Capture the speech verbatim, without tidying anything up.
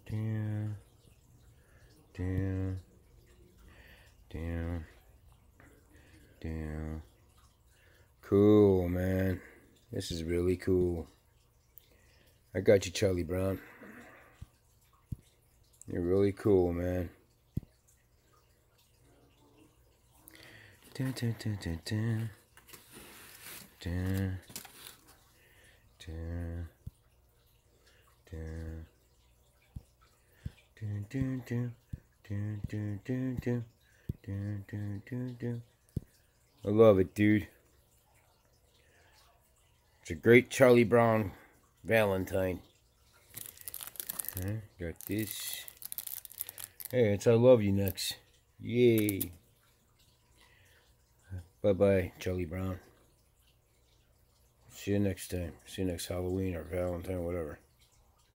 Down, down, down, down. Cool, man. This is really cool. I got you, Charlie Brown. You're really cool, man. Dun, dun, dun, dun, dun. Dun, dun, dun. Dun, dun, dun, dun, dun, dun, dun, dun, dun, dun, dun. I love it, dude. It's a great Charlie Brown Valentine. Huh? Got this. Hey, it's I Love You next. Yay. Bye-bye, Charlie Brown. See you next time. See you next Halloween or Valentine, whatever.